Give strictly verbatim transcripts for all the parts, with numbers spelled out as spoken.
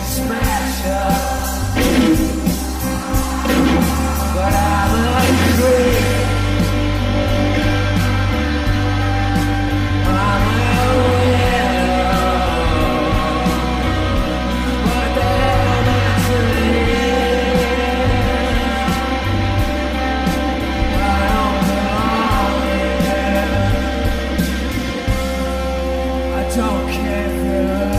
smash up, but I'm a creep. I'm a widow, but they're meant to live. I don't belong here. I don't care for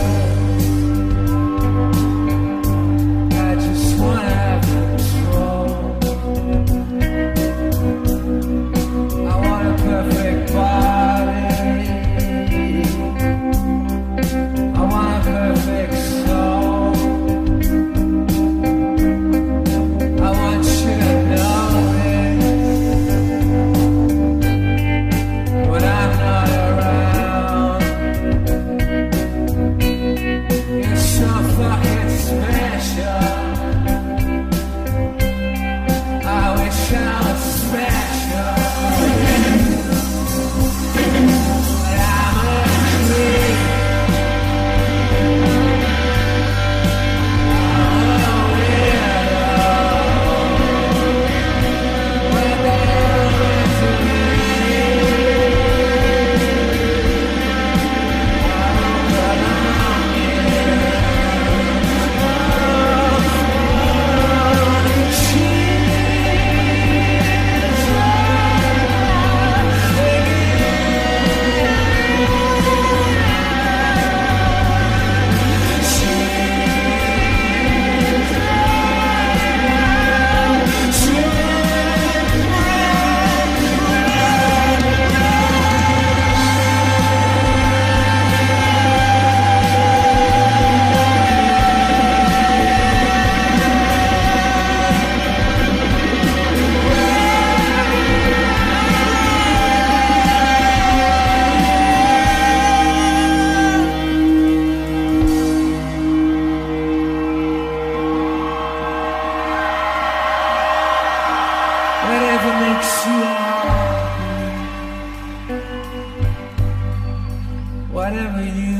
whatever you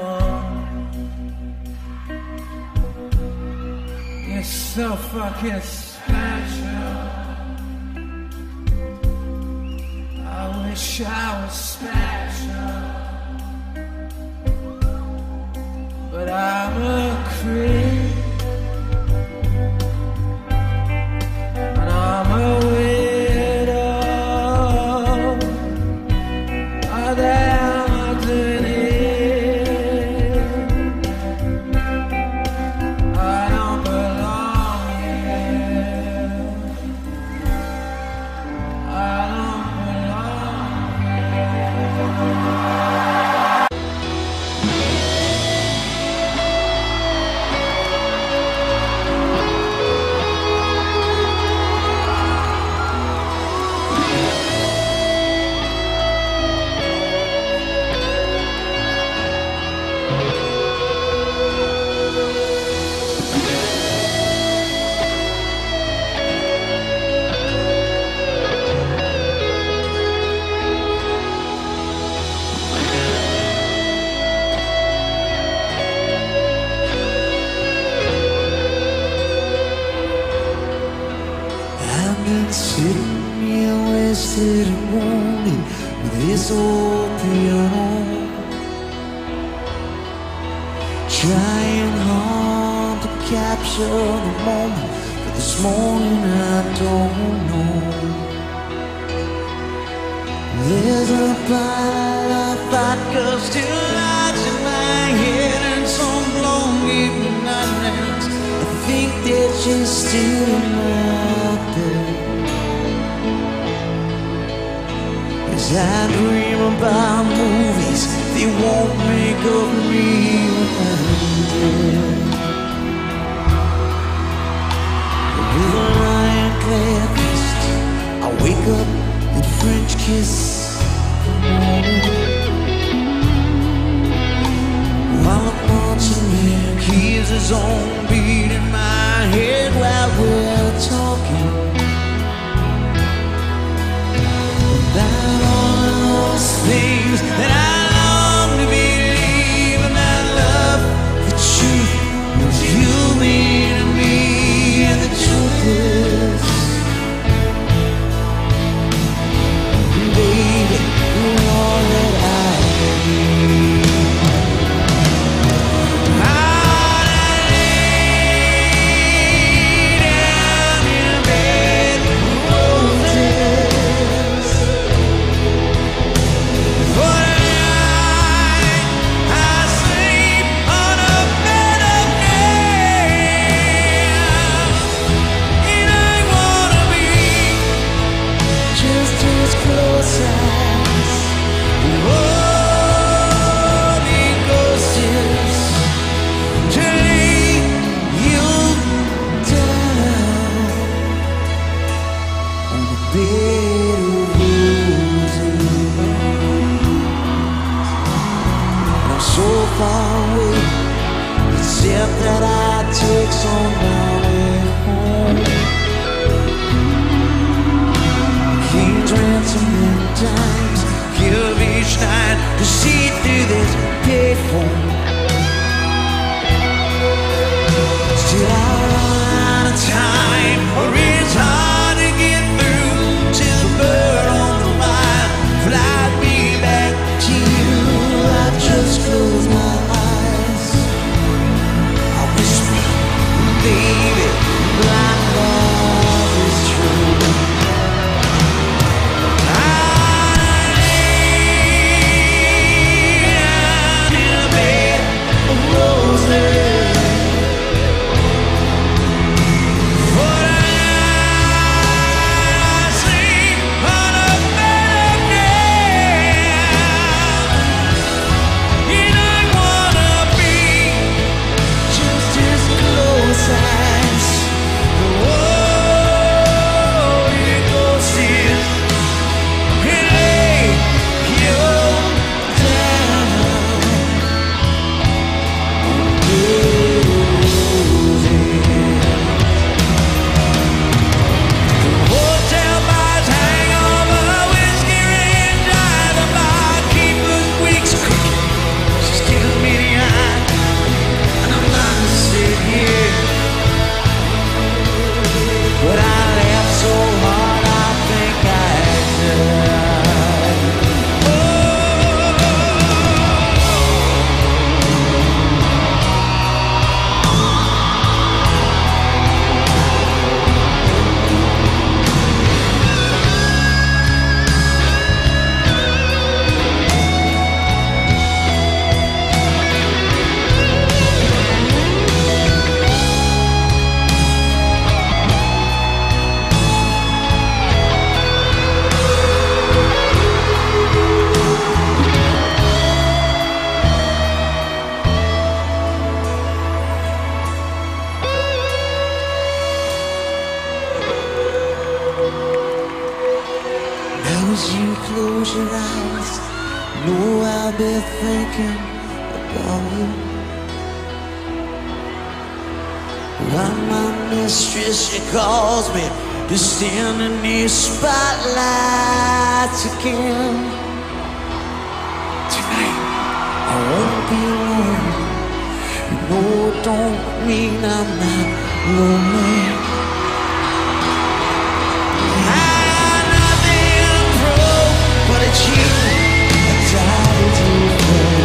want. You're so fucking special. I wish I was special, but I'm a creep, and I'm a widow. Oh, damn, I did it. I don't belong here. I don't belong here. Sitting here wasted and wanting with this old piano, trying hard to capture the moment, but this morning I don't know. There's a pile of vodka still lights in my head, and some blonde give me nightmares. I think that she's still out there. As I dream about movies they won't make of me when I'm dead. With a lion-clad fist, I wake up with a French kiss. While a punching man keeps his own beat in my head while we're talking about all those things that I long to believe, and I love the truth was you. Did I run out of time, or it's hard to get through to the bird on the line? Fly me back to you. I just close my eyes. I whisper, baby, blind love is true. As you close your eyes, know I'll be thinking about you. While my mistress, she calls me to stand in these spotlights again. Tonight, I won't be alone. You know it don't mean I'm not lonely. But it's you, I died to fall.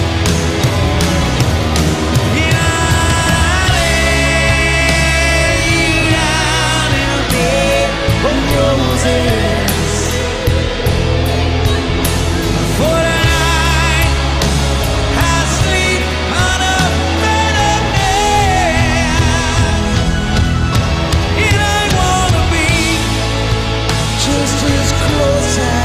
And I lay you down in a bed of roses. For tonight, I sleep on a bed of nails. And I wanna be just as close as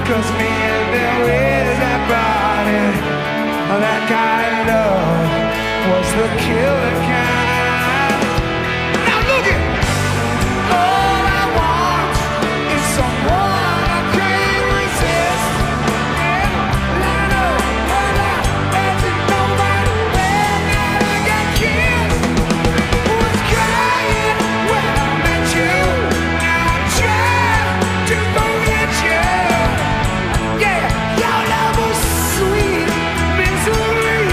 'cause me and there is that body, that kind of love was the killer kind. Now look it! All I want is someone I can't resist. And I know when I had to know right away that I got kissed. Was crying when I met you. Now I'm trying to forget you. Yeah, your love was sweet misery.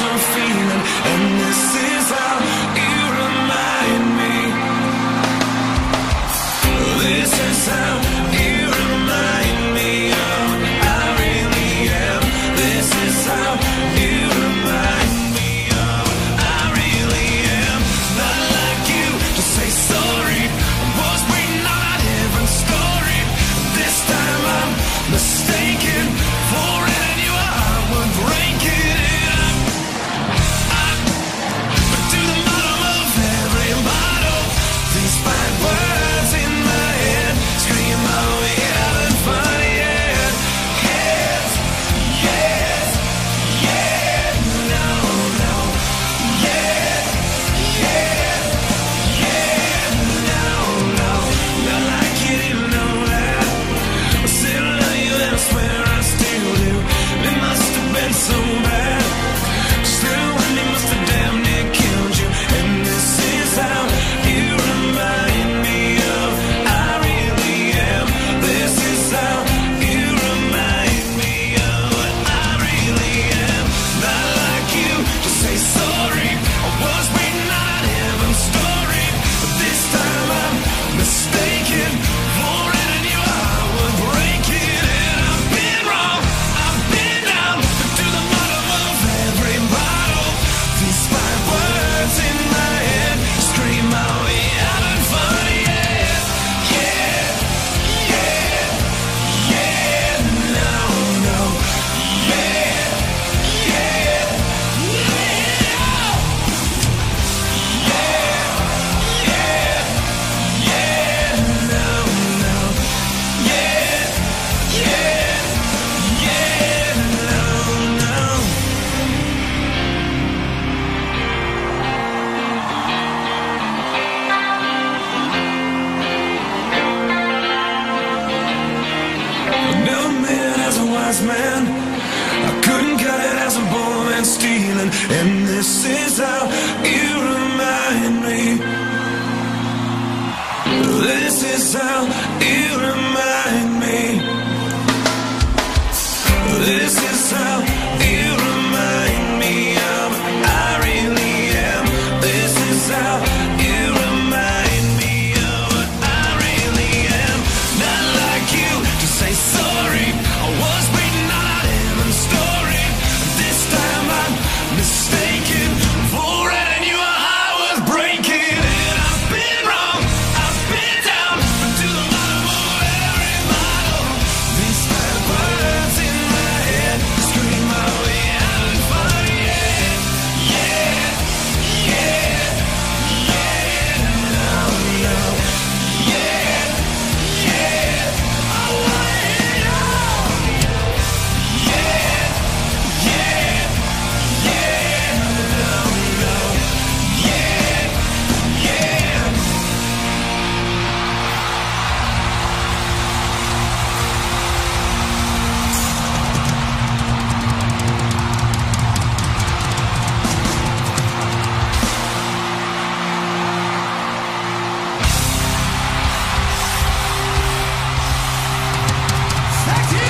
I'm feeling, and this is how you remind me. This is how you remind me of what I really am. This is how you remind me of what I really am. Not like you to say sorry. I was waiting on a different story. This time I'm mistaken for it, and you are would break it up. I, but to the bottom of every bottle, these fine words in my head scream my way out and funny. Yeah, yes, yes, yeah, no, no, yeah, yeah, yeah, no, no, not like you didn't know that. I said I love you and I swear I still do. It must have been so bad. Still, when they must have damn near killed you. And this is how you remind me of I really am. This is how you remind me of what I really am. Not like you to say sorry. I was waiting on a different story, but this time I'm mistaken for it, and you I would break it. And I've been wrong, I've been down, but to the bottom of every bottle, these five words in my head scream my way out and funny. Yeah, yeah, yeah, yeah, no, no, yeah, yeah, yeah, yeah, yeah, yeah, no, no, yeah, yeah, yeah, no, no. I never made it as a wise man. I couldn't cut it as a poor man stealing. And this is how you remind me. This is how you remind me. This is how you remind me of what I really am. This is how you remind me of what I really am. Not like you to say sorry. I was waiting on a different story. This time I'm mistaken for it, and you I was breaking it. I've been wrong, I've been down, but to the bottom of every bottle, these five words in my head scream my way out and funny. Yeah, yeah, yeah, yeah, no, no, yeah, yeah, I want it all. Yeah, yeah, yeah, no, no, yeah, yeah. Thank you.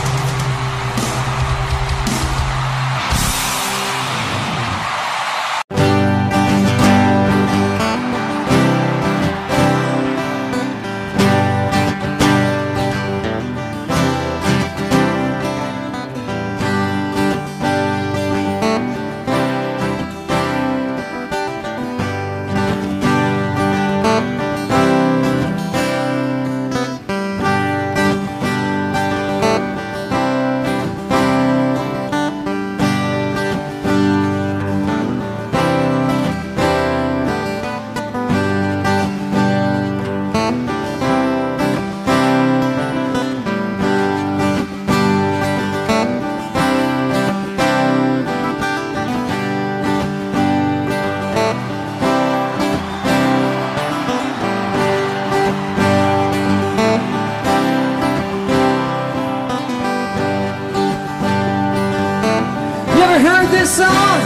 this song?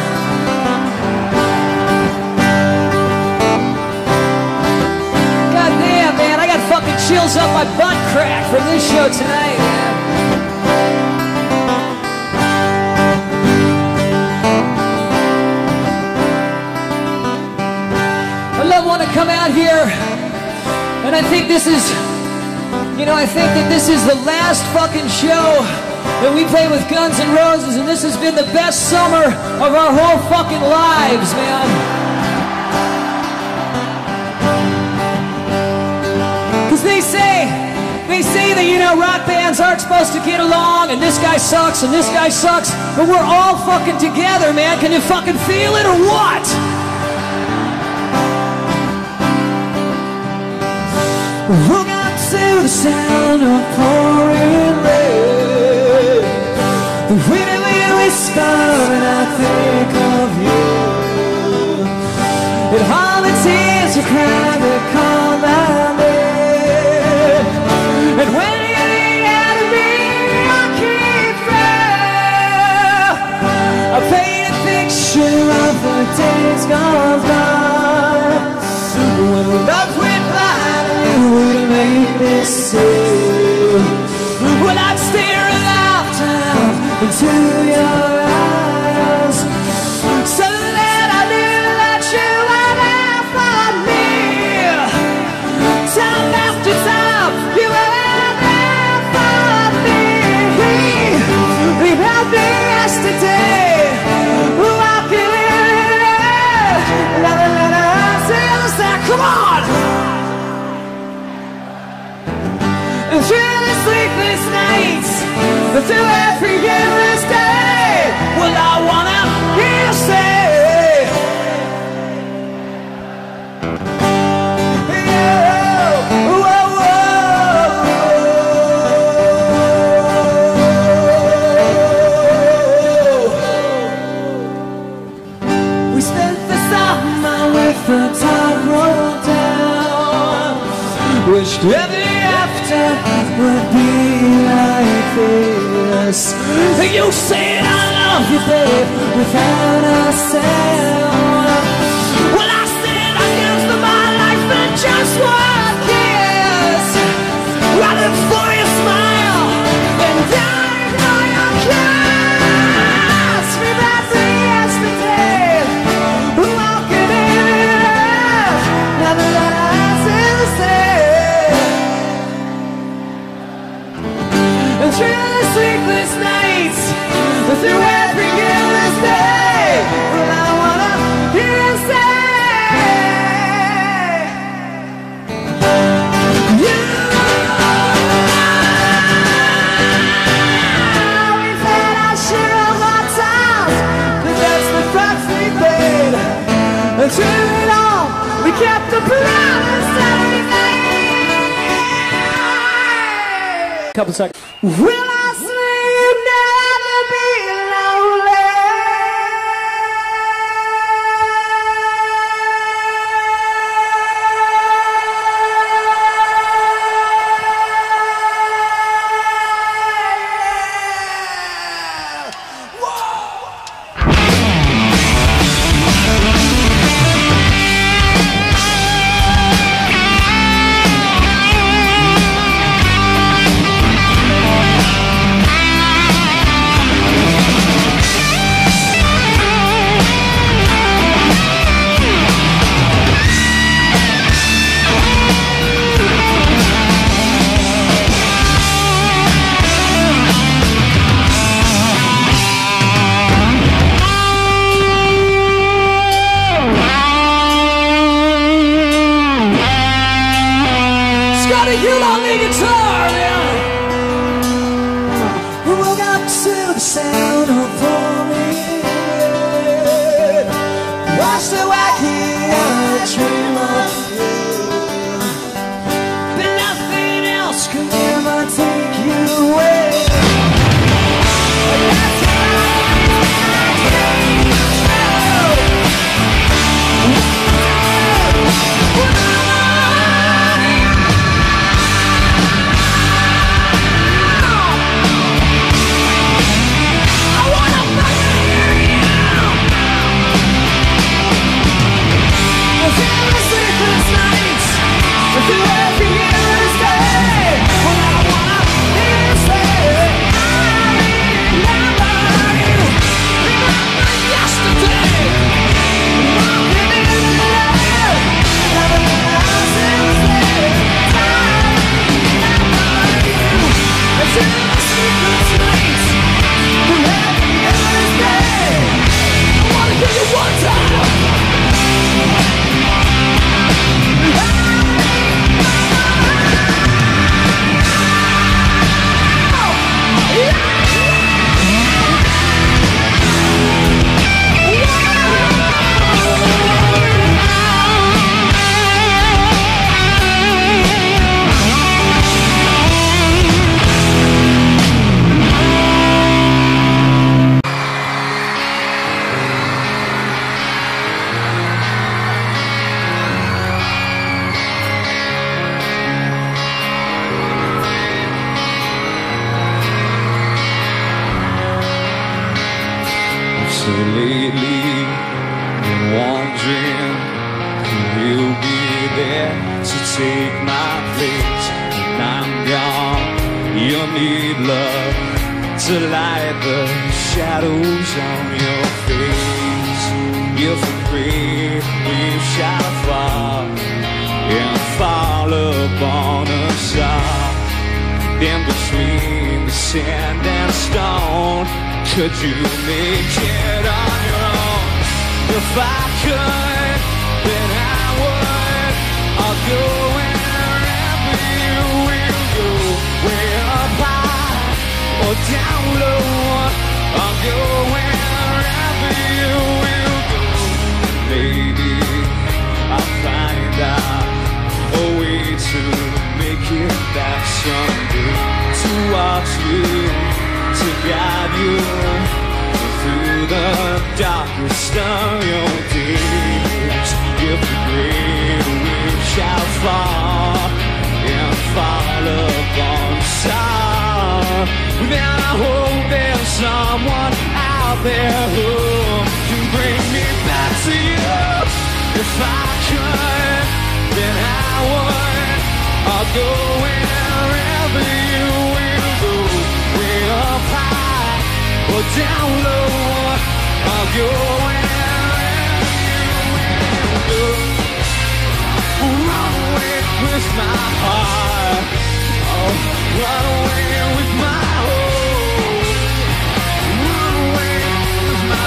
God damn, man, I got fucking chills up my butt crack from this show tonight, man. here, and I think this is, you know, I think that this is the last fucking show that we play with Guns N' Roses, and this has been the best summer of our whole fucking lives, man. Cause they say, they say that, you know, rock bands aren't supposed to get along, and this guy sucks, and this guy sucks, but we're all fucking together, man. Can you fucking feel it or what? Woke up to the sound of pouring rain. The wind will whisper and I think of you. And all the tears you cried that call my name. And when you lean out of me, I keep there. I paint a picture of the days gone by. When love went blind, you would make me see. When I'd stare a lifetime into your eyes, so that I knew that you were there for me. Time after time, you were there for me. You held me yesterday, walking in it. La la la la, say the other side, come on. And through the sleepless nights, and through every endless day, well, I wanna hear you say, yeah, whoa, whoa. We spent the summer with the top rolled down. Wished every would be like this. You said I love you, babe, without a sound. Well, I said I used my life for just one kiss. Running for your smile and dying for your kiss. Remember yesterday, walking in it. Now the lights in the same. Through the sleepless nights, through every endless day, well, I wanna hear you say, you know, we've had our share of our times, but that's the price we paid. And through it all, we kept the promise that we made. Couple seconds. Will I sleep never be lonely? So lately, been wondering who will be there to take my place when I'm gone. You'll need love to light the shadows on your face. If we pray, we shall fall and fall upon a star. Then between the sand and stone, could you make it on your own? If I could, then I would. I'll go wherever you will go, way up high or down low. I'll go wherever you will go. Maybe I'll find out a way to make it back someday, to watch you, to guide you through the darkest of your days. If the great we shall fall and fall upon the star, then I hope there's someone out there who can bring me back to you. If I could, then I would. I'll go wherever you will go, way up high or down low. I'll go wherever you will go. Run away with my heart, oh, run away with my hope, run away with my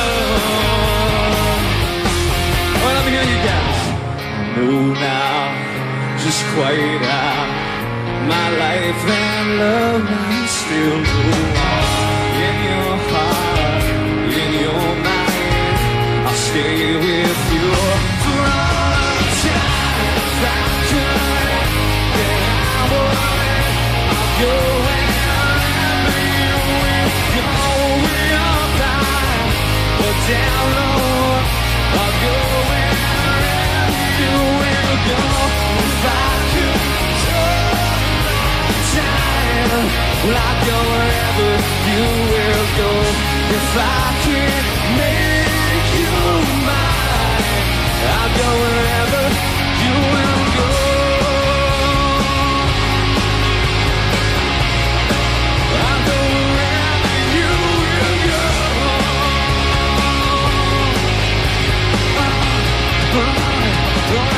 love. Well, let me hear you guys. I know now just quite how my life and love will still go on. In your heart, in your mind, I'll stay with you for all the time. If I could, then I would. I'll go wherever you will go, way up high or down low. I'll go wherever you will go. If I could turn time, well, I'll go wherever you will go. If I can make you mine, I'll go wherever you will go. I'll go wherever you will go. Oh, oh, oh.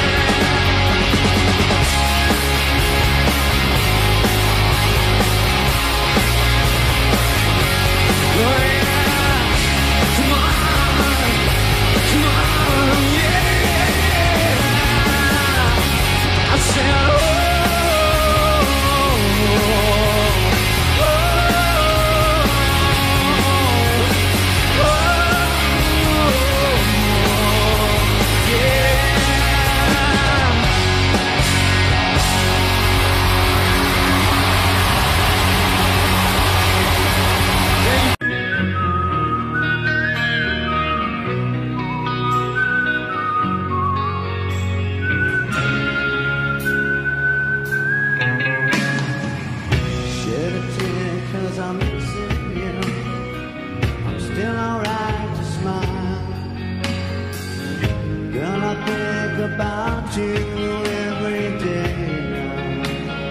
About you every day now.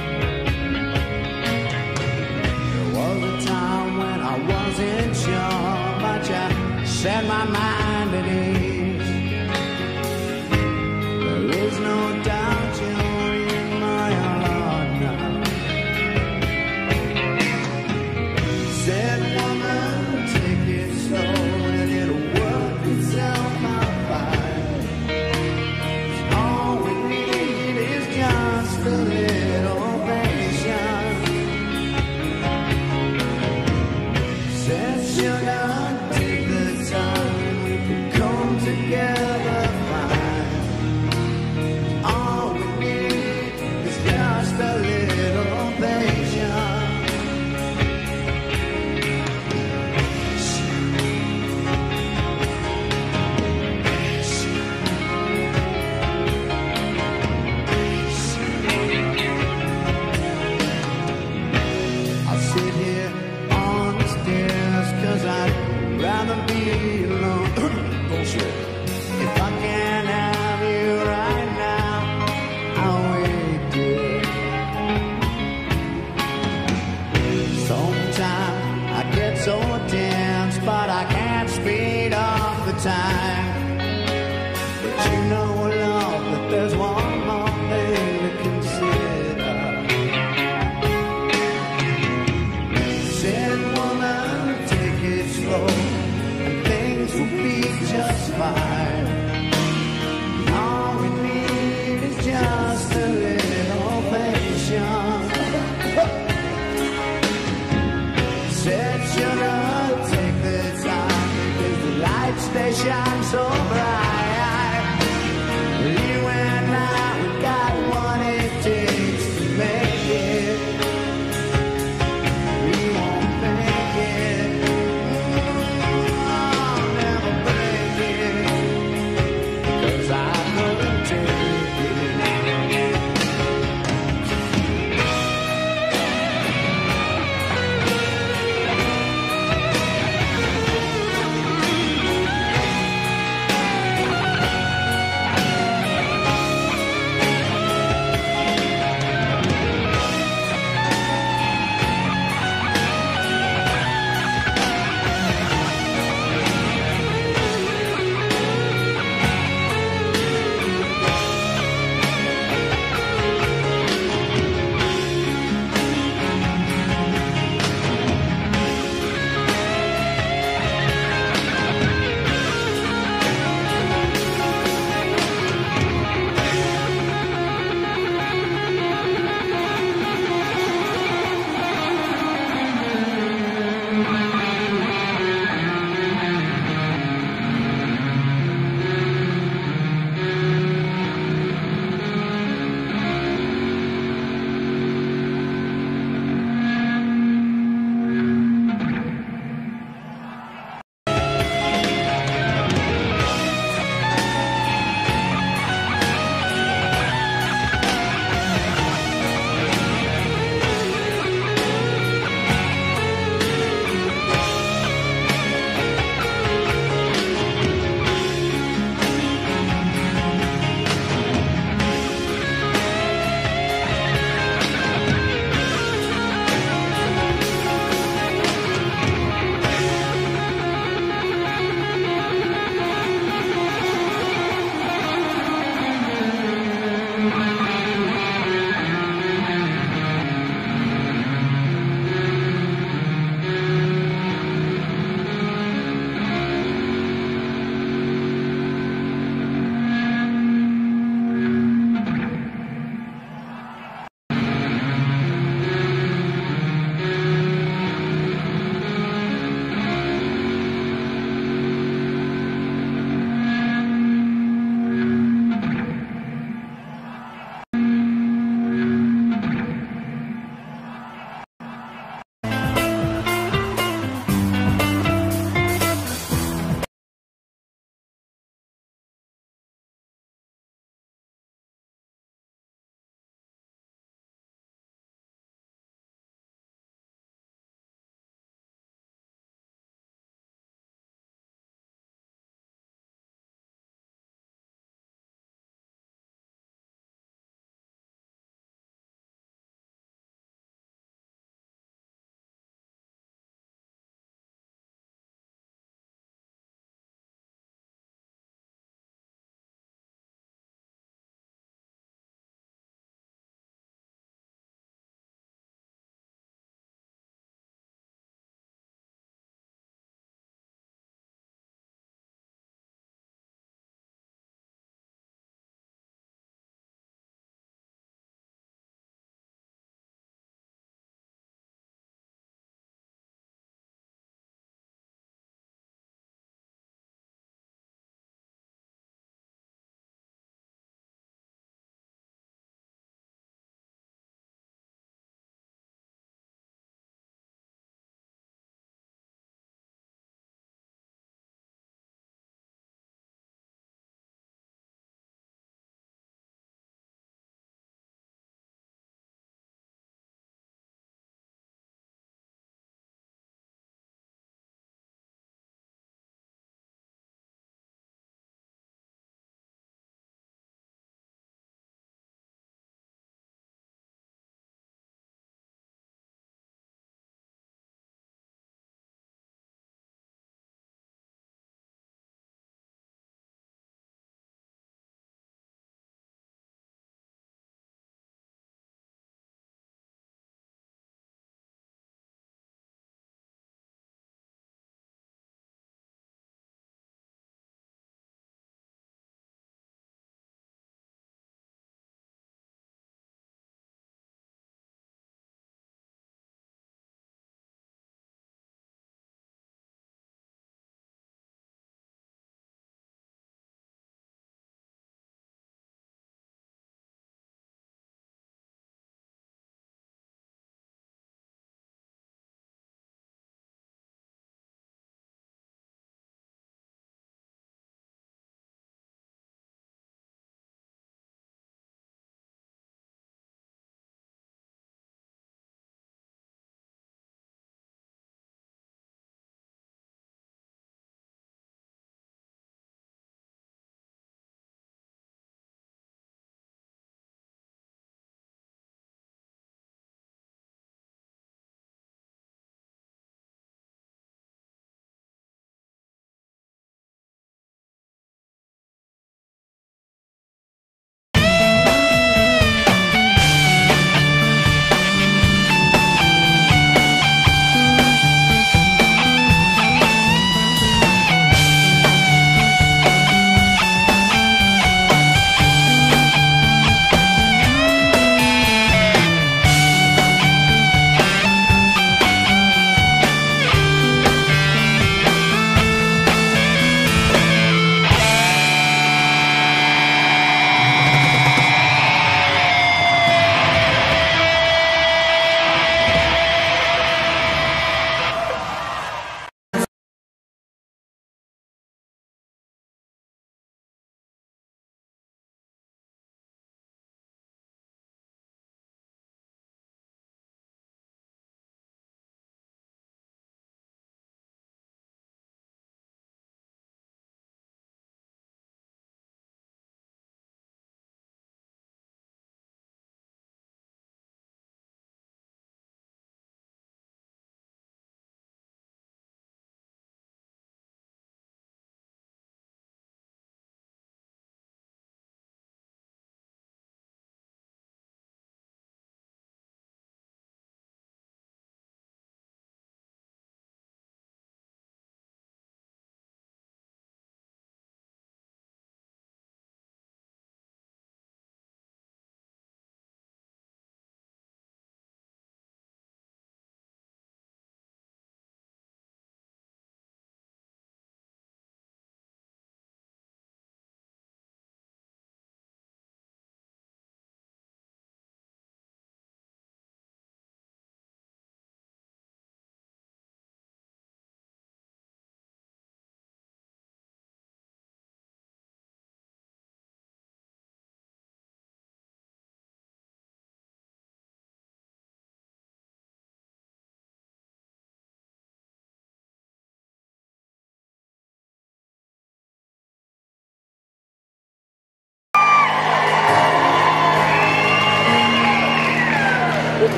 There was a time when I wasn't sure, but you set my mind at ease. There is no doubt you're in my heart now. Said woman, take it slow and it'll work itself out fine. A little patience. Said sugar, take the time. shit. If I can't have you right now, I'll wait, dear. Sometimes I get so tense, but I can't speed up the time. But you know, love, that there's one more thing to consider. Said woman, take it slow, and things will be just fine. All we need is just a little patience. Said sugar, take the time, because the lights they shine so bright. You and I, we got what it takes to make it. We won't make it. I'll never break it, 'cause I couldn't take it.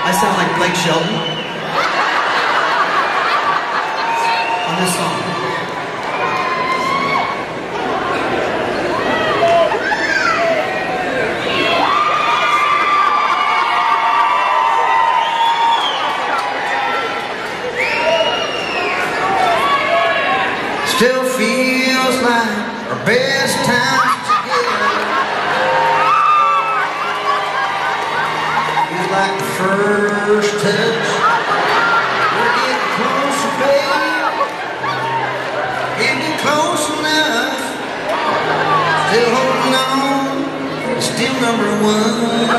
I sound like Blake Shelton on this song. Still feels like our best times together. Feels like the first touch. We're getting closer, babe. Getting close enough. Still holding on. Still number one.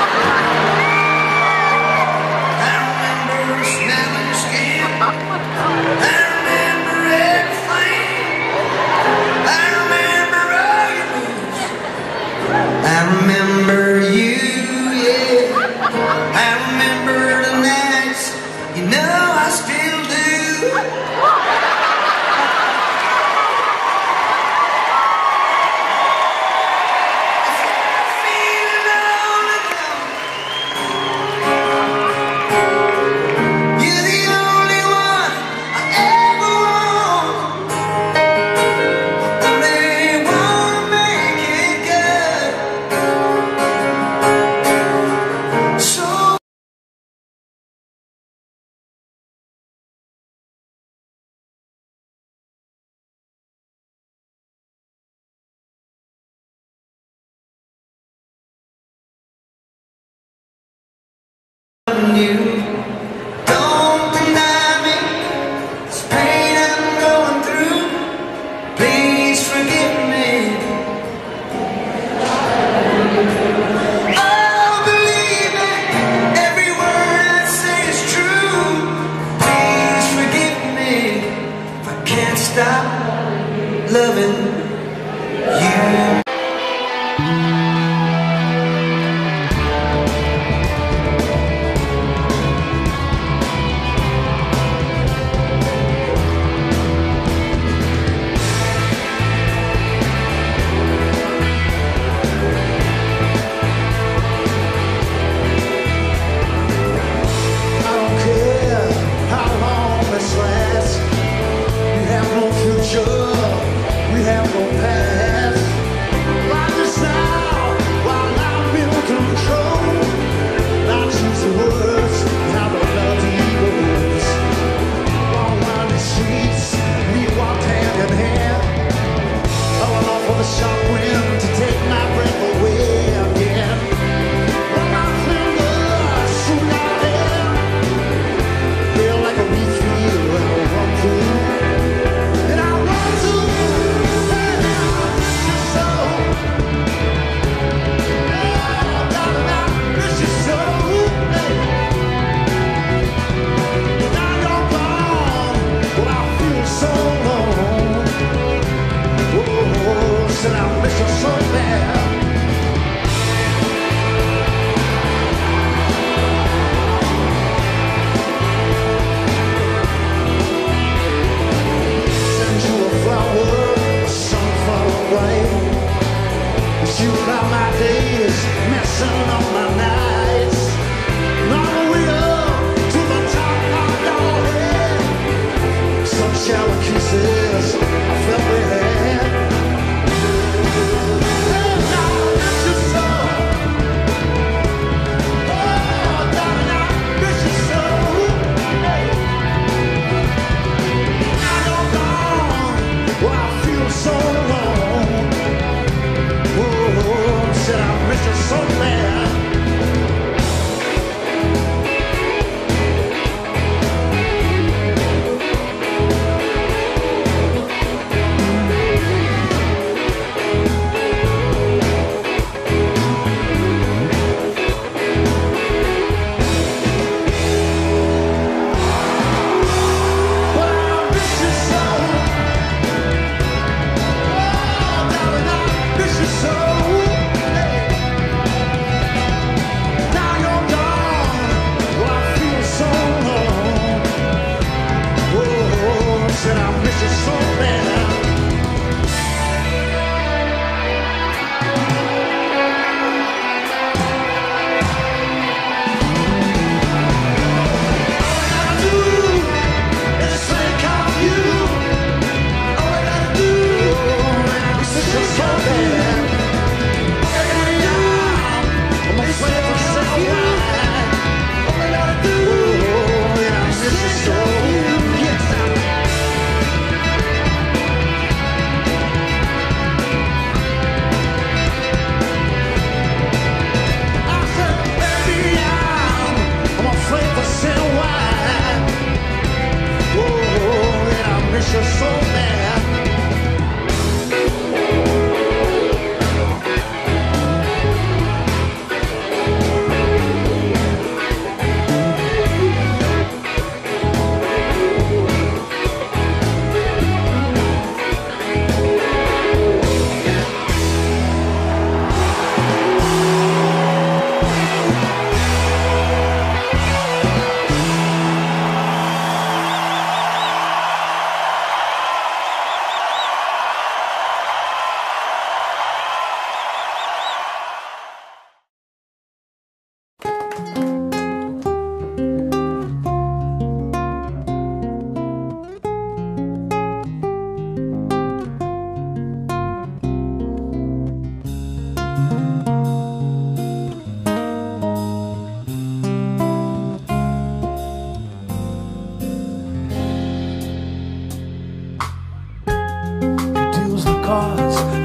I remember smelling your skin. I remember everything. I remember all your moves. I remember you, yeah. I remember the nights, you know I still do. If you're feeling all alone,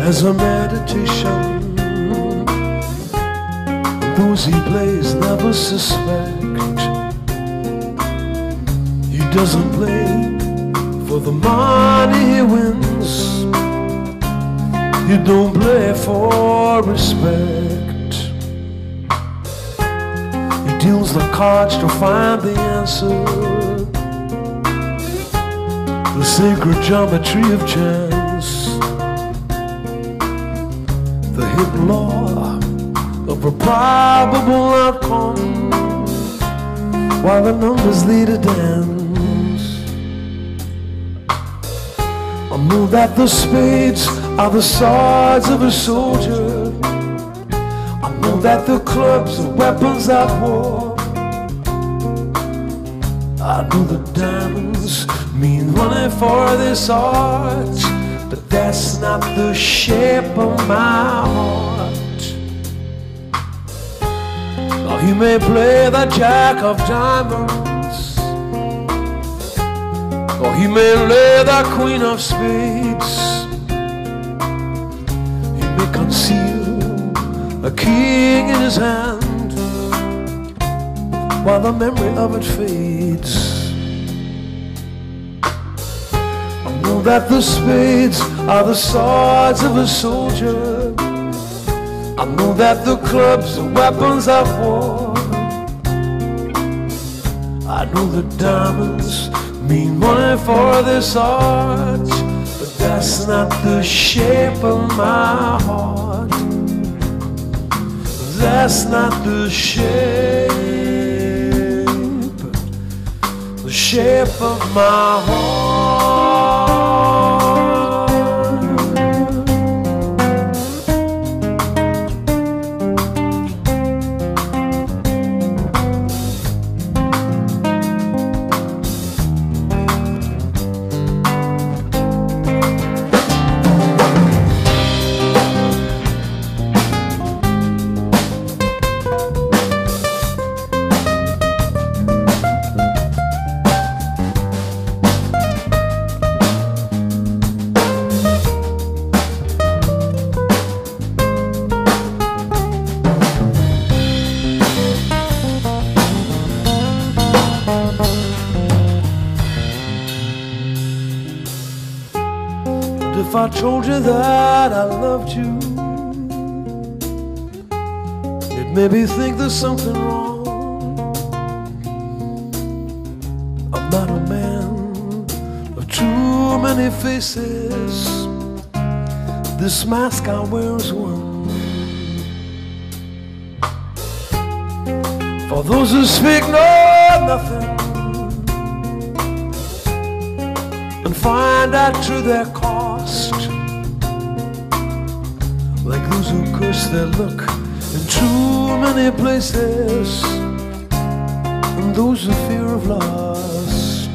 as a meditation. Those he plays never suspect. He doesn't play for the money he wins. You don't play for respect. He deals the cards to find the answer, the sacred geometry of chance, the hidden law of a probable outcome, while the numbers lead a dance. I know that the spades are the swords of a soldier. I know that the clubs are weapons of war. I know the diamonds mean money for this art, but that's not the shape of my heart. Now he may play the jack of diamonds, or he may lay the queen of spades. He may conceal a king in his hand, while the memory of it fades. I know that the spades are the swords of a soldier. I know that the clubs are weapons of war. I know the diamonds mean money for this art, but that's not the shape of my heart. That's not the shape, the shape of my heart. If I told you that I loved you, it made me think there's something wrong. I'm not a man of too many faces. This mask I wear is one. For those who speak no nothing and find out to their cost, like those who curse their luck in too many places, and those who fear of lost.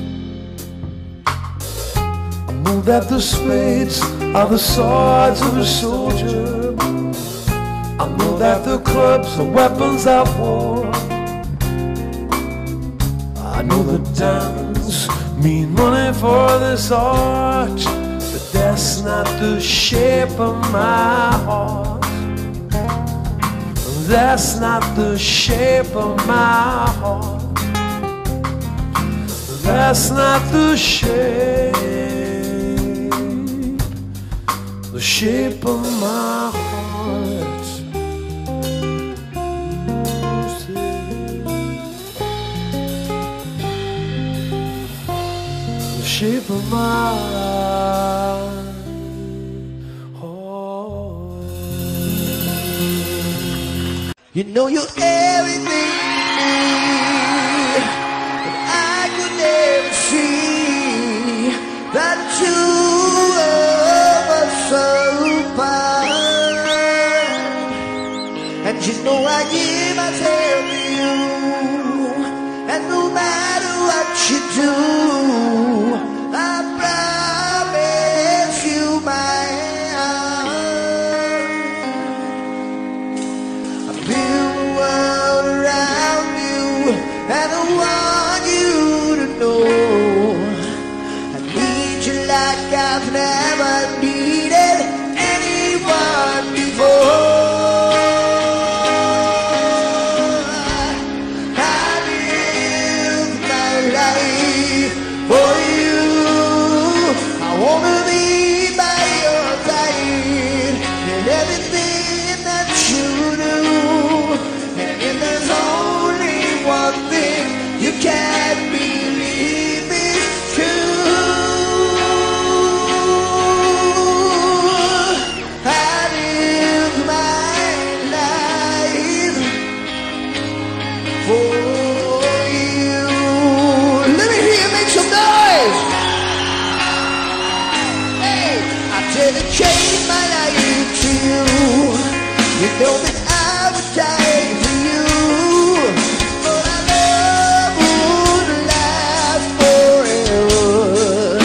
I know that the spades are the swords of a soldier. I know that the clubs are weapons of war. I know the diamonds mean money for this art, but that's not the shape of my heart. That's not the shape of my heart. That's not the shape, the shape of my heart. The shape of my heart. You know you're everything that I could never see. That two of us are apart, and you know I give myself to you, and no matter what you do, I promise you my heart. I feel the world around you, and I want you to know I need you like I've never needed anyone. one thing you can't believe is true. I live my life for you. Let me hear you make some noise. Hey, I dedicate my life to you. You know that I would die for you. But our love would last forever.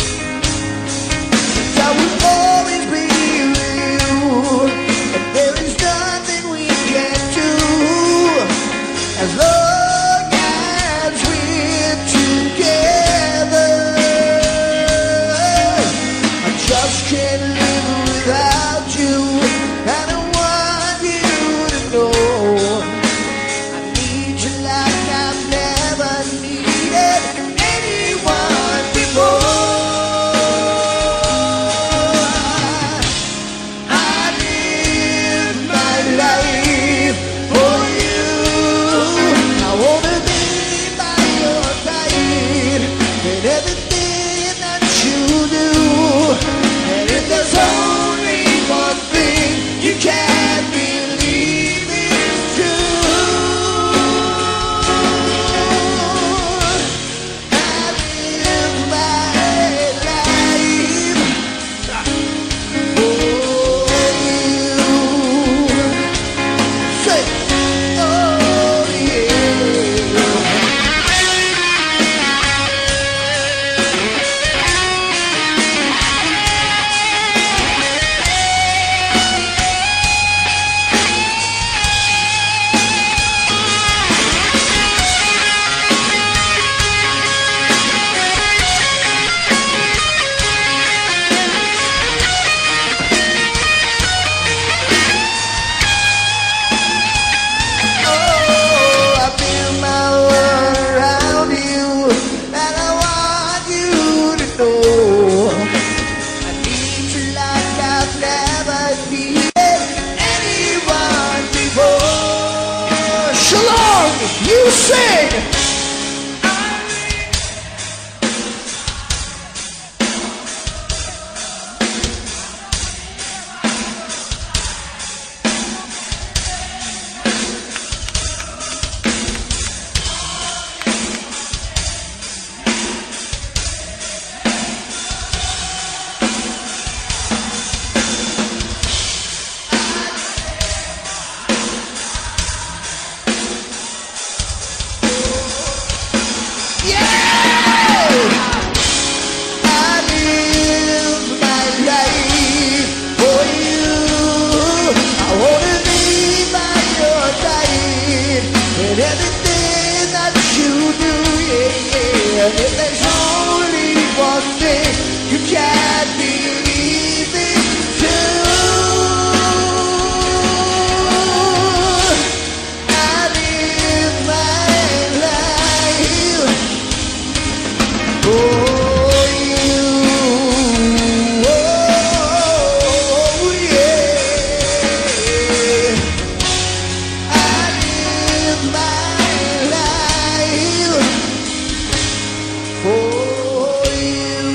I will always be with you. And there is nothing we can do as long as we're together. I just can't live without you. I don't want you to know I need you like I've never needed anyone before. I live my life for you. I wanna be by your side in everything that you do. And if there's only one thing you can't believe it's true, I live my life for you. Say, oh yeah. Oh, I feel my world around you, and I want you to know I need you like I've never needed anyone before. Shalom, you sing. Everything that you do, yeah, yeah. If there's only one thing you can't believe it's true, I live my life for you. Oh, yeah. I live my life for you.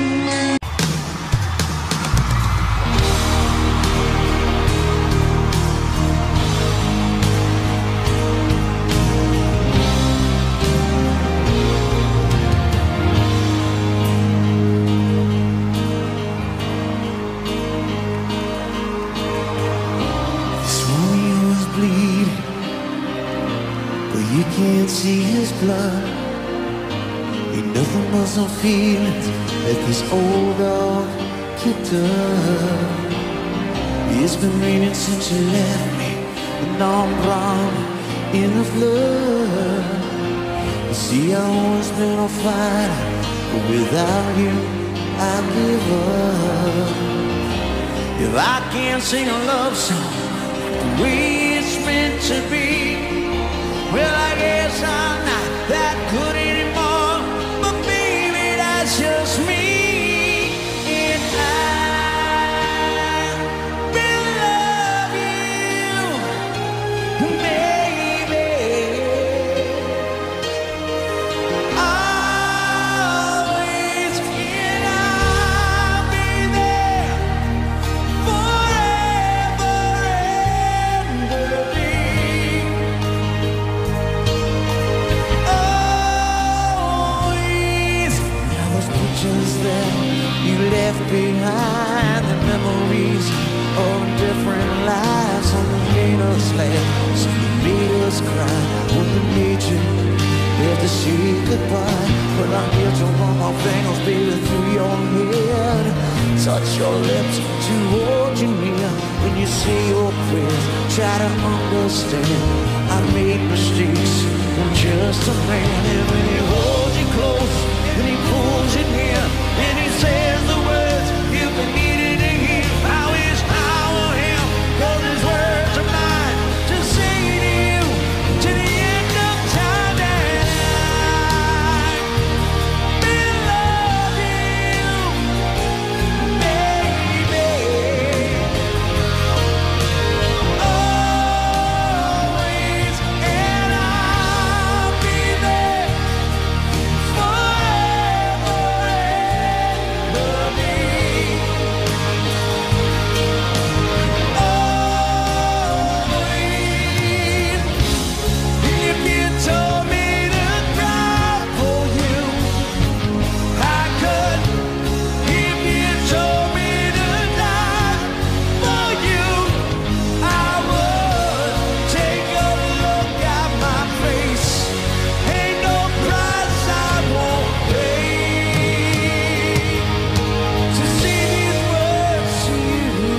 This woman was bleeding, but you can't see his blood. Ain't nothing but some feelings that this old dog kicked up. It's been raining since you left me, and now I'm drowned in the flood. You see, I've always been a fighter, but without you, I give up. If I can't sing a love song the way it's meant to be, well, I guess I'm not that good anymore. But baby, that's just me. And I will love you, baby. behind the memories of different lives. Some made us laugh, some made us cry. When we need you, we have to say goodbye. But I'm here to run my fingers, baby, through your head. Touch your lips to hold you near. When you say your prayers, try to understand. I made mistakes, I'm just a man. And when he holds you close, and he pulls you near, and he says the words you've been needing to hear. I wish I were him, 'cause his words are mine to say to you to the end of time. And I will love you, baby, always, and I'll be there forever and ever. If you told me to cry for you, I could. If you told me to die for you, I would. Take a look at my face, ain't no price I won't pay to say these words to you.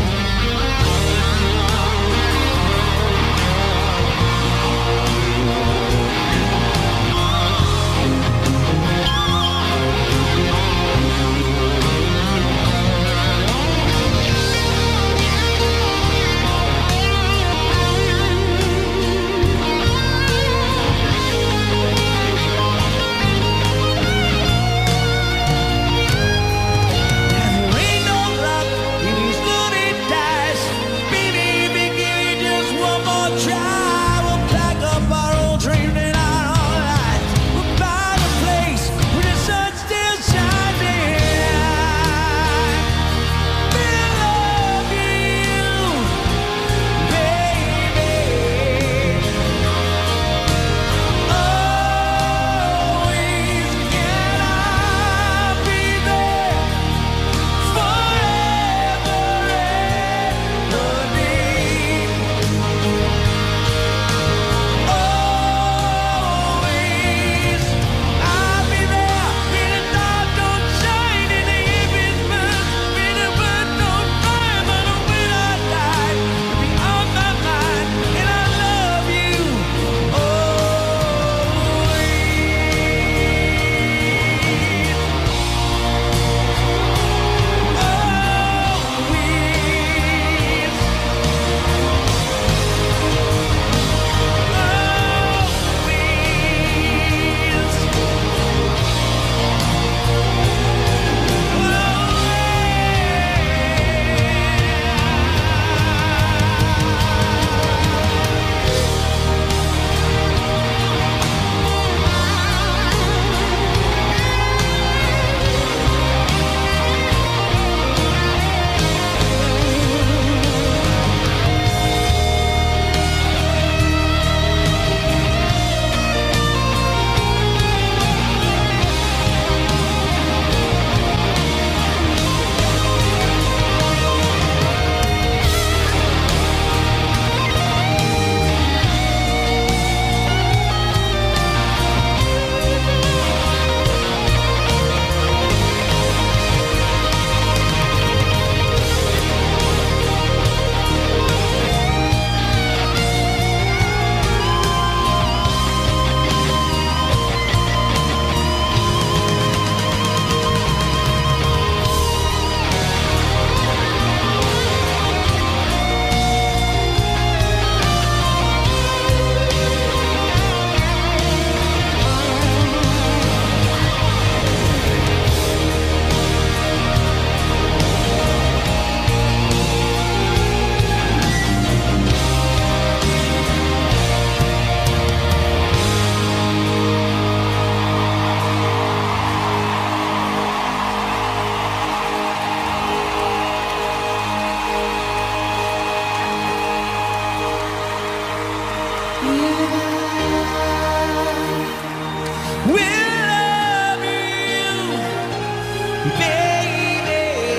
There ain't no luck in these loony dice. Baby, if you give me just one more try, we'll pack up our old dreams and our own lives. We'll find a place where the sun still shines in. We'll love you, baby, always, and I'll be there forever and ever. Always, I'll be there when the stars don't shine and the heavens burn, when the earth don't fire, but when I die, you'll be on my mind, and I love you always. We'll love you, baby.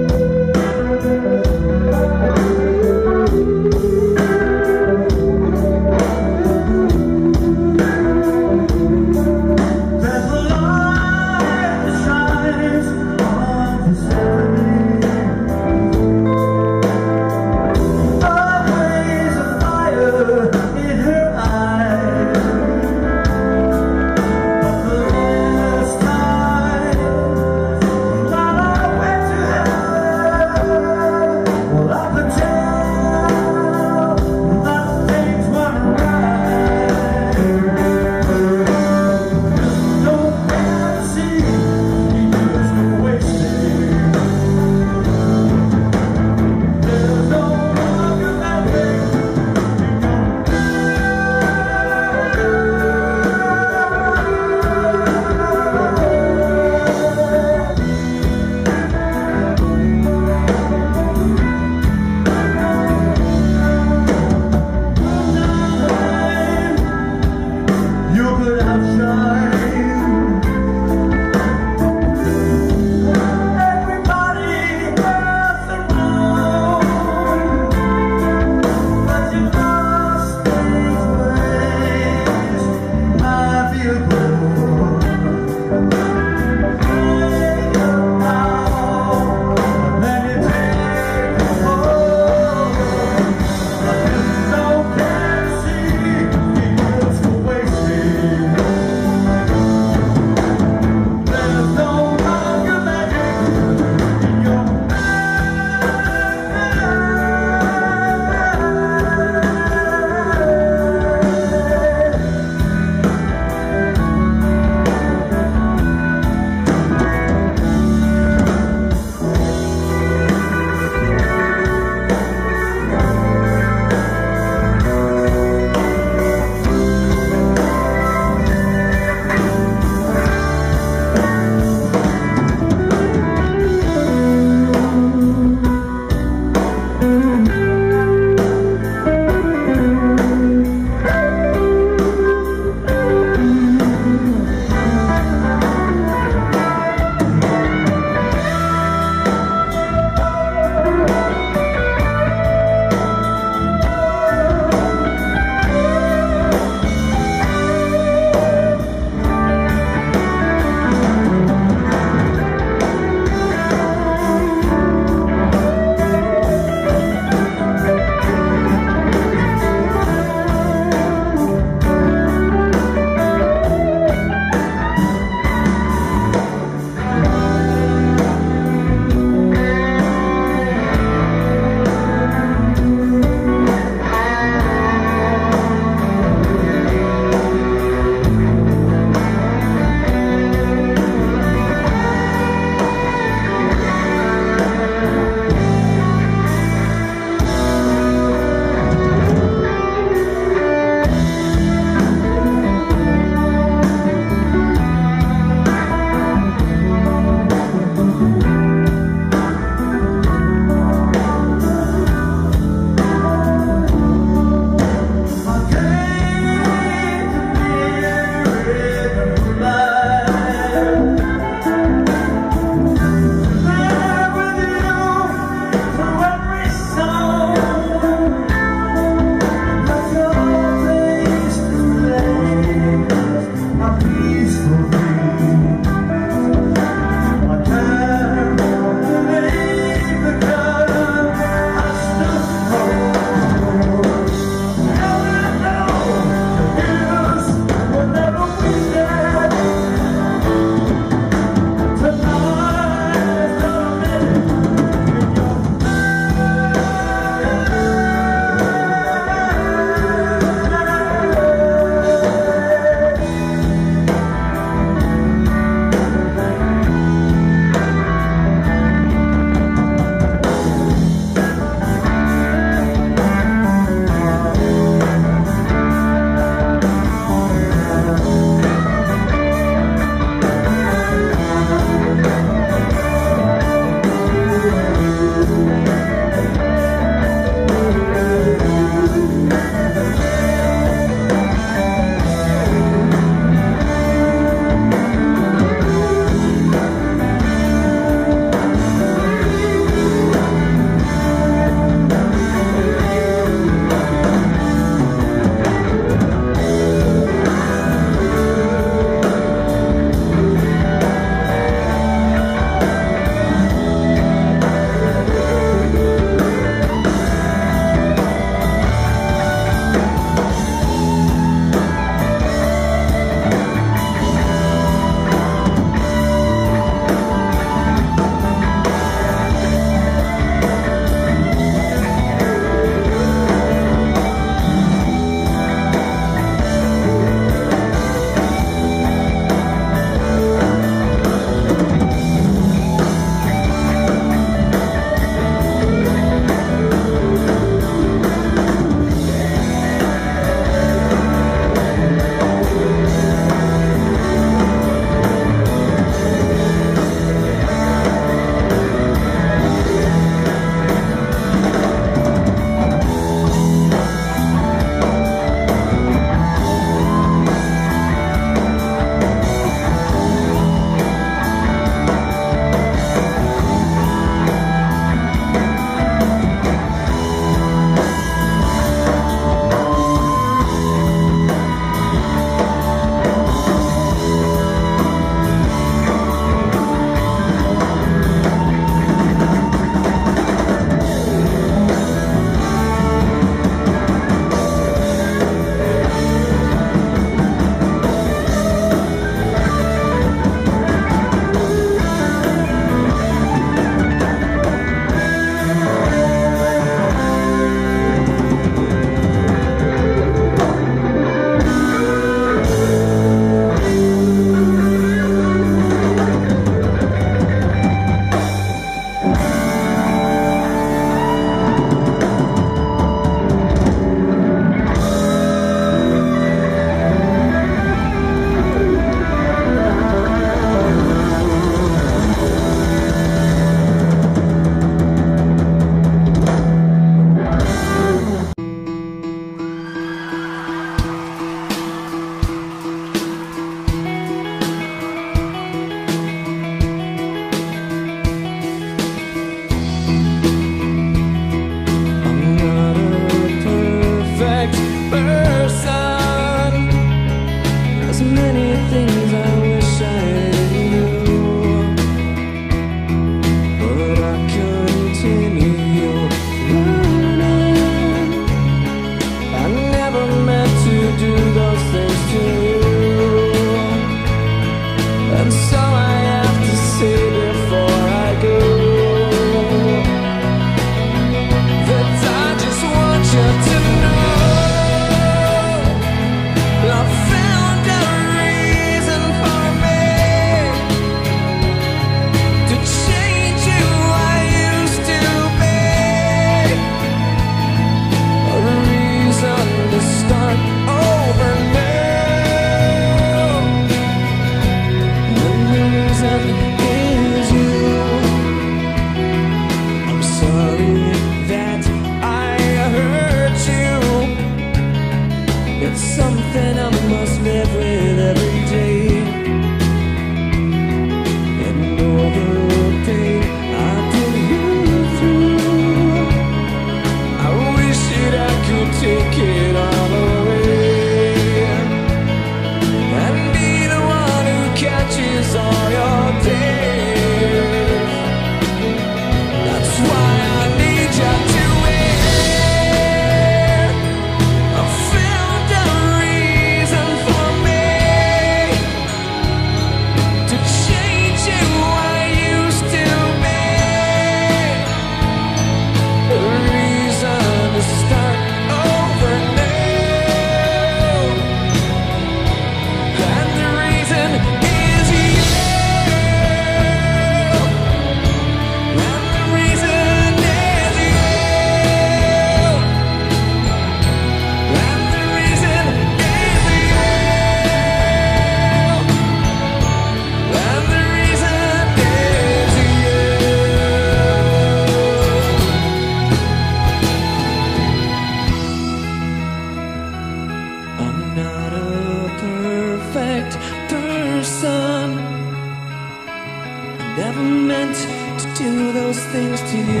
you.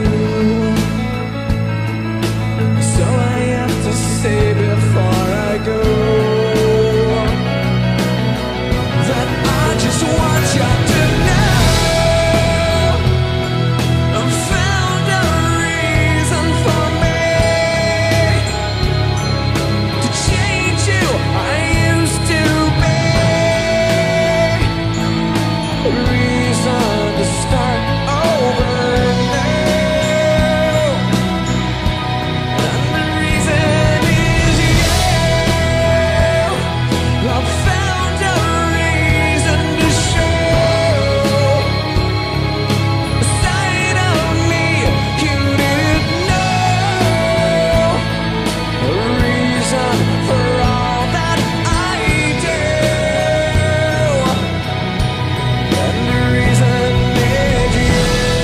So I have to say before I go that I just want you to know I've found a reason for me to change who I used to be. A reason to start over now. And the reason is you. I've found a reason to show a side of me you didn't know. A reason for all that I do. And the reason is you.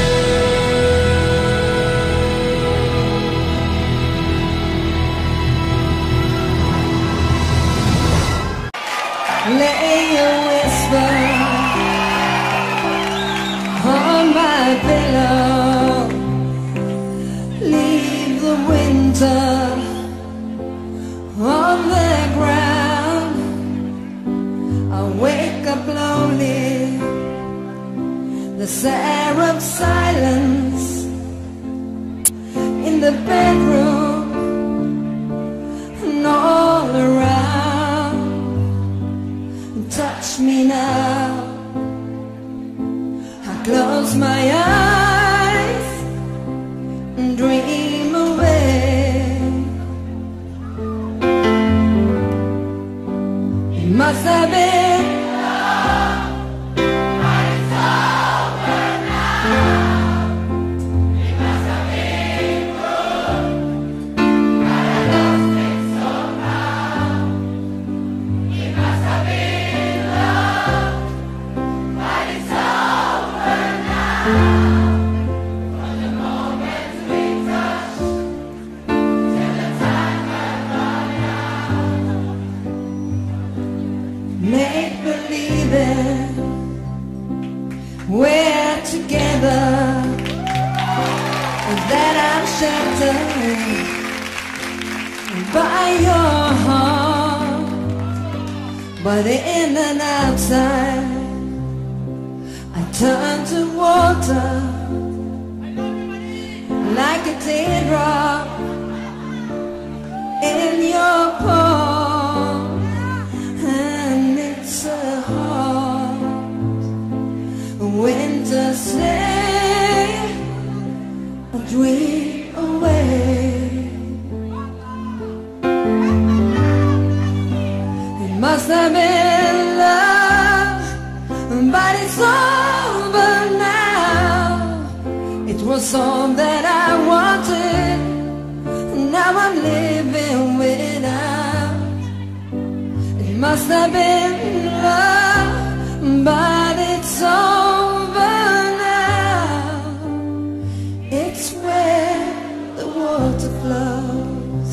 Lay a whisper on my pillow. Leave the winter on the ground. I wake up lonely, the sound of silence in the bedroom and all around. Touch me now. I close my eyes and dream away. It must have been love, but it's over now. It must have been good, but I lost it somehow. It must have been love, but it's over now. From the moment we touched till the time had run out. Make believing we're together, and that I'm sheltered by your heart. But in and outside, I turn to water like a teardrop in your palm. And it's a hard winter stay, a dream away. It must have been love, but it's over now. It was all that I wanted, now I'm living without. It must have been love, but it's over now. It's where the water flows.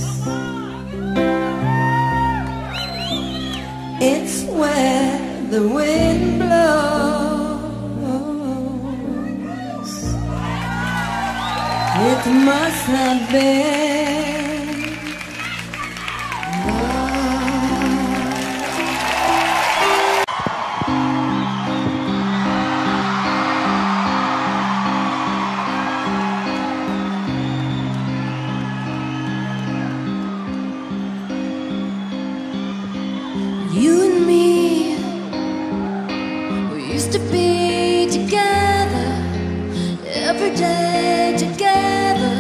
It's where the wind blows. It must have been love. You and me, we used to be together every day, together,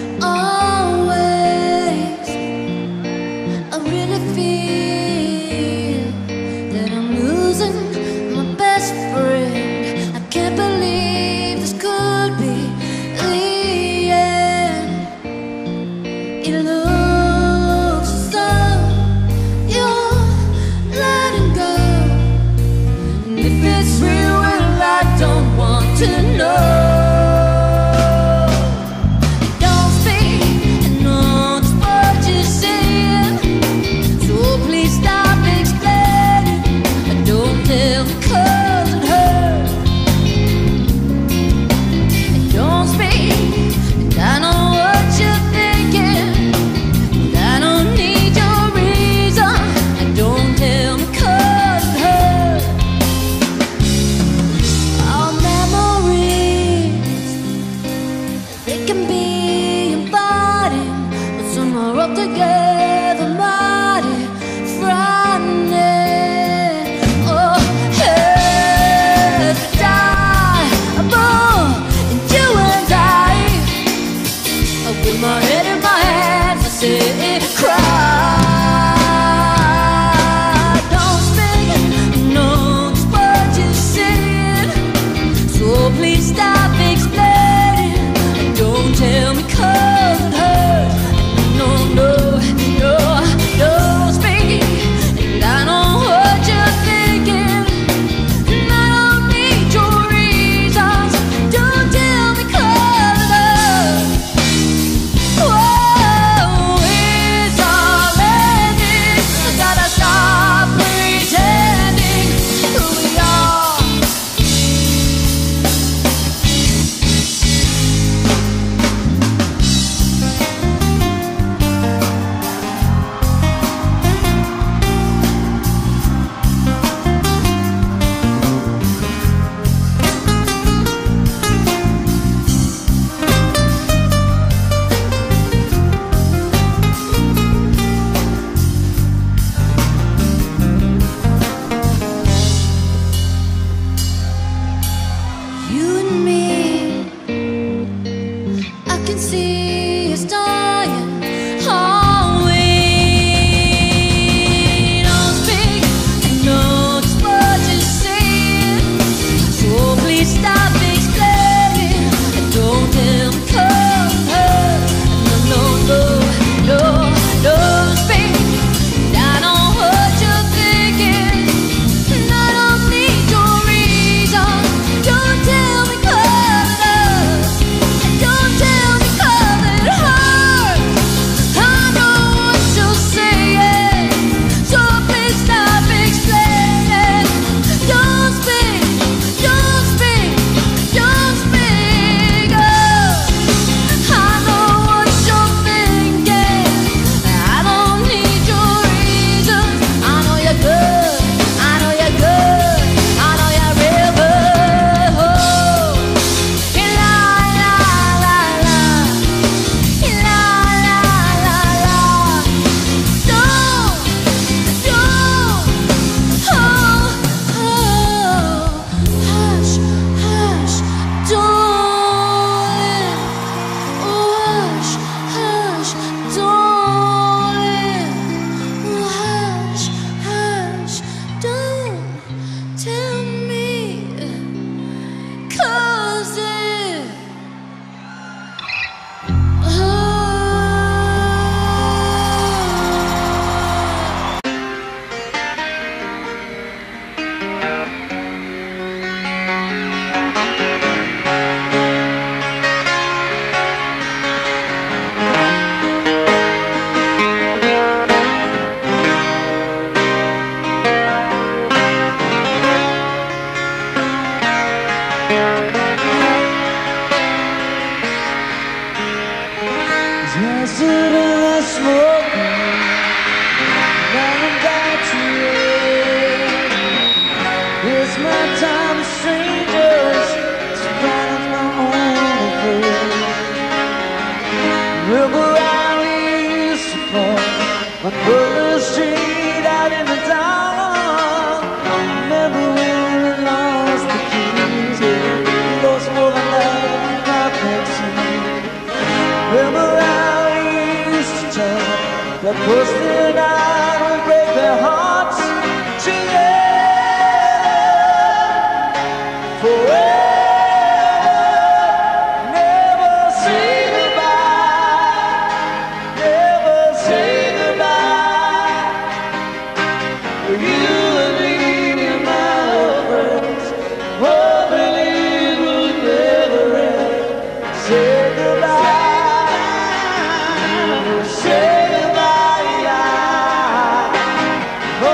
always. I really feel that I'm losing my best friend. I can't believe this could be the end. It looks as though you're letting go, and if it's real, well, I don't want to know. Don't speak, I know just what you're saying, so please stop explaining. Don't tell me 'cause it hurts. Don't speak, can be inviting, but somehow up together mighty frightening. Oh, hey, to die, I'm born, and you and I, with my head in my hands, I say, cry. Don't speak, no, it's what you're saying, so please stop explaining, and don't tell me 'cause it hurts. No, no, no, don't speak, and I know what you're thinking, and I don't need your reasons. Don't tell me 'cause it hurts. Whoa, it's all ending. I gotta stop pretending who we are. You and me, I can see us dying. Are we? Don't speak, no, it's what you're saying, so please stop explaining, and don't tell me 'cause it hurts. No, no, no, no, don't speak, and I know what you're thinking, and I don't need your reasons. Don't tell me 'cause it hurts, and don't tell me 'cause it hurts. I know what you're saying, so please stop explaining. Don't speak, don't speak, don't speak. Oh, I know what you're thinking, I don't need your reasons. I know you're good, I know you're good, I know you're real good. Oh, la la la la, la la la la. Don't, don't, oh, oh, hush, hush, darling. Oh, hush, hush, darling. Oh, hush, hush, don't tell me 'cause it Just to the smoke, now I'm back to it. It's my time to strangers, to find my own affair. Remember I used to fall on Fuller Street out in the dark. Remember when we lost the keys, yeah. We lost more than love and nothing. Remember how we used to talk, that posted out would break their hearts together forever. Never say goodbye, never say goodbye. You and me and my lovers, oh, believe we'll never end. Say goodbye. Say goodbye, oh,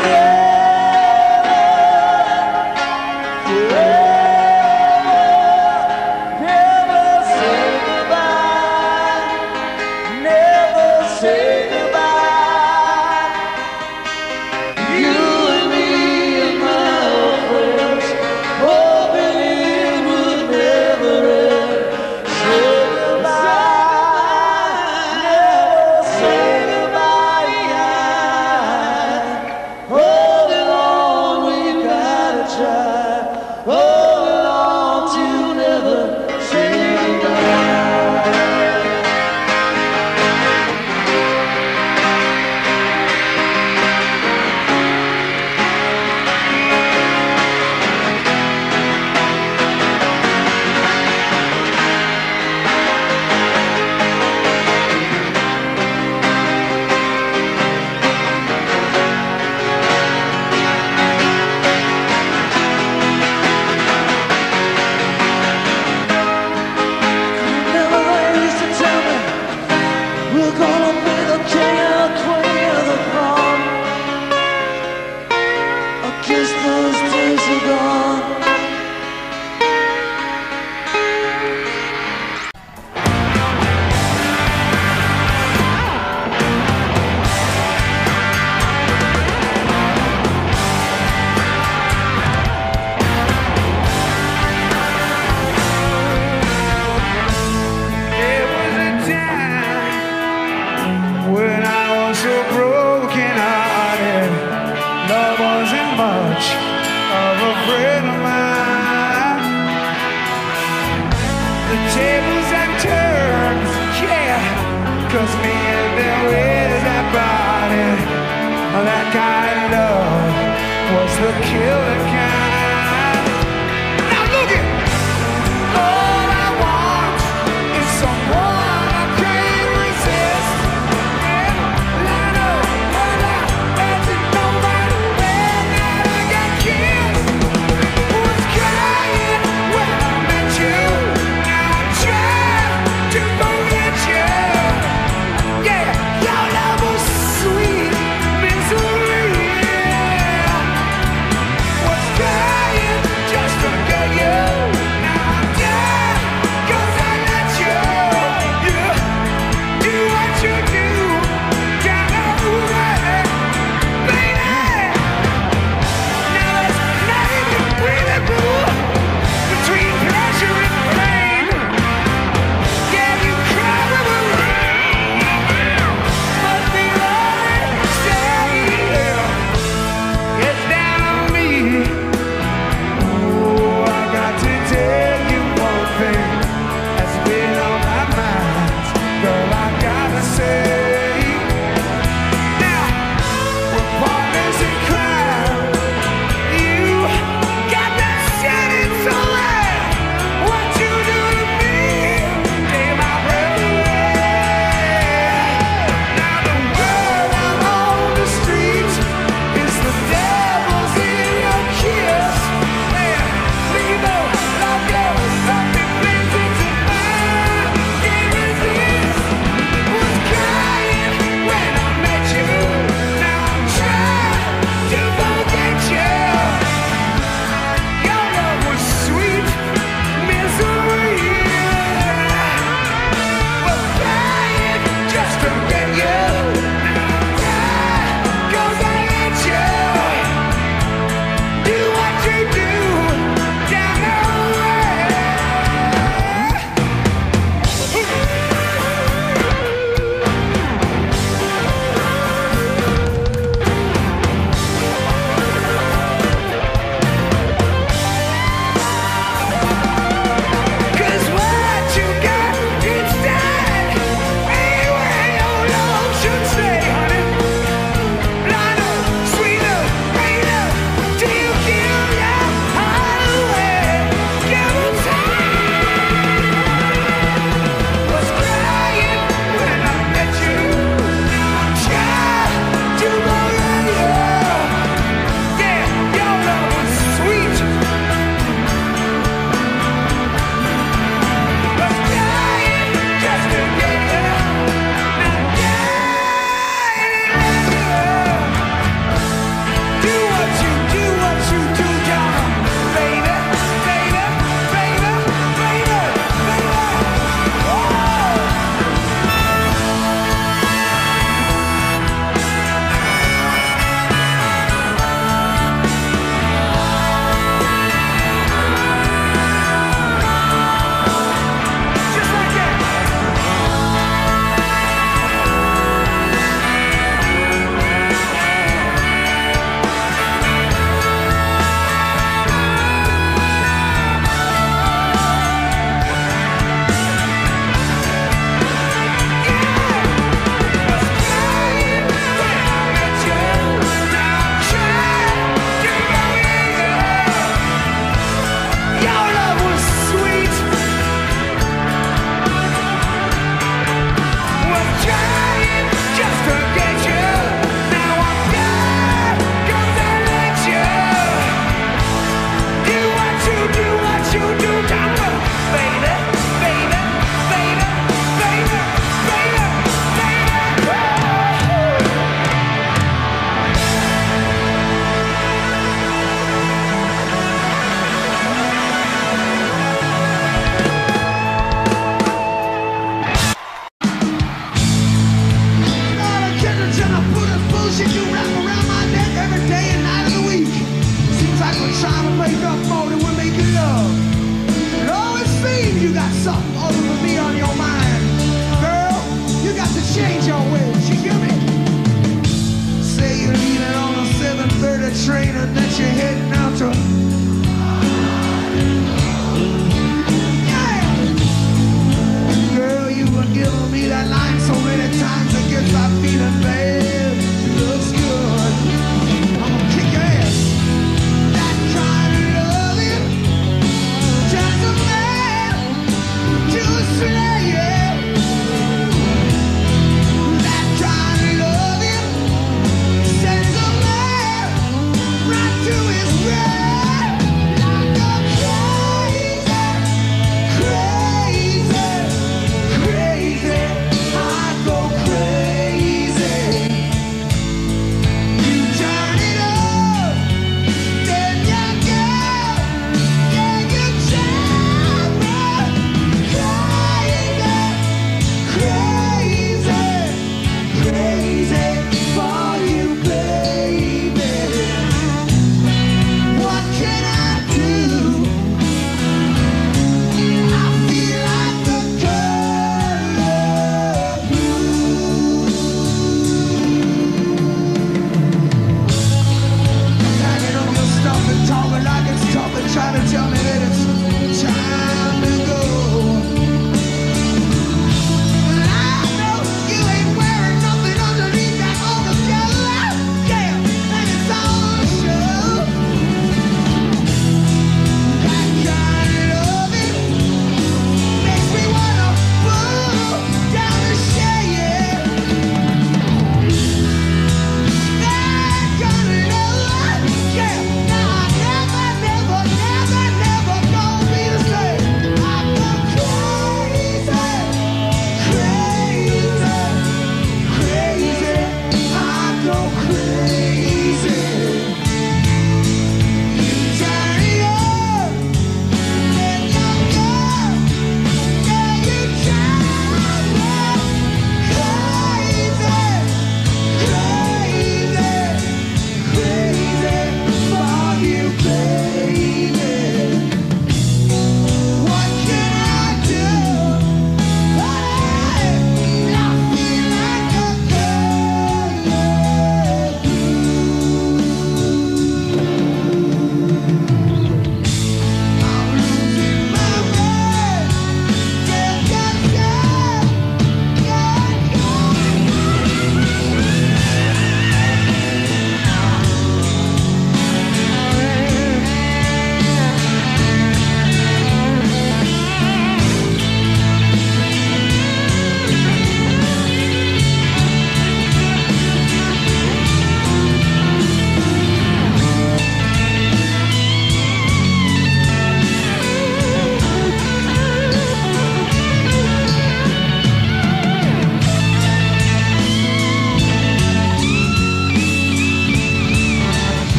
Cause me and there is that body, that kind of love was the killer kind.